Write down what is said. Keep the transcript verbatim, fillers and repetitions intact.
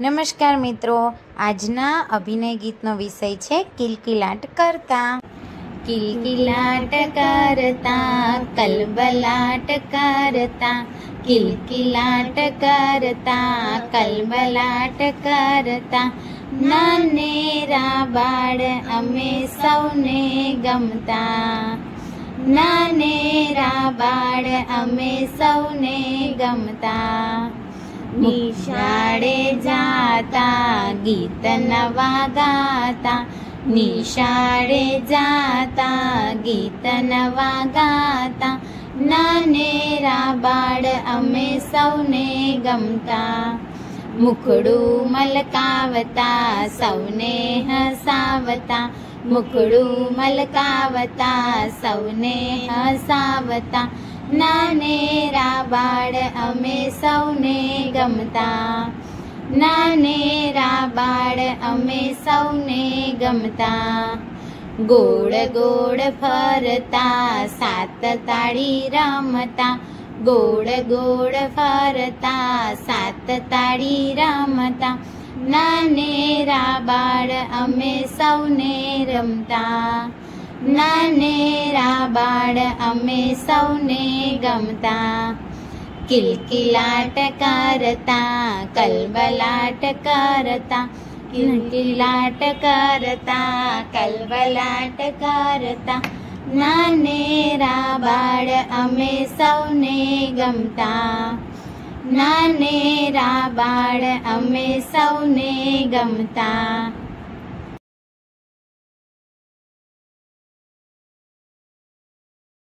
નમસ્કાર મિત્રો, આજના અભિનય ગીતનો વિષય છે કિલકિલાટ કરતા. કિલકિલાટ કરતા કલબલાટ કરતા, કિલકિલાટ કરતા કલબલાટ કરતા, નાનેરા બાળ અમે સૌને ગમતા. નાનેરા બાળ અમે સૌને ગમતા. નિશાળે જાતા ગીત નવા ગાતા, નિશાળે જાતા ગીત નવા ગાતા, નાનેરા બાળ અમે સૌને ગમતા. મુખડું મલકાવતા સૌને હસાવતા, મુખડું મલકાવતા સૌને હસાવતા, નાનેરા બાળ અમે સૌને ગમતા. નાનેરા બાળ અમે સૌને ગમતા. ગોળ ગોળ ફરતા સાત તાળી રમતા, ગોળ ગોળ ફરતા સાત તાળી રમતા, નાનેરા બાળ અમે સૌને રમતા. નાનેરા બાળ અમે સૌને ગમતા. કિલકિલાટ કરતા કલબલાટ કરતા, કિલકિલાટ કરતા કલબલાટ કરતા, નાનેરા બાળ અમે સૌને ગમતા. નાનેરા બાળ અમે સૌને ગમતા.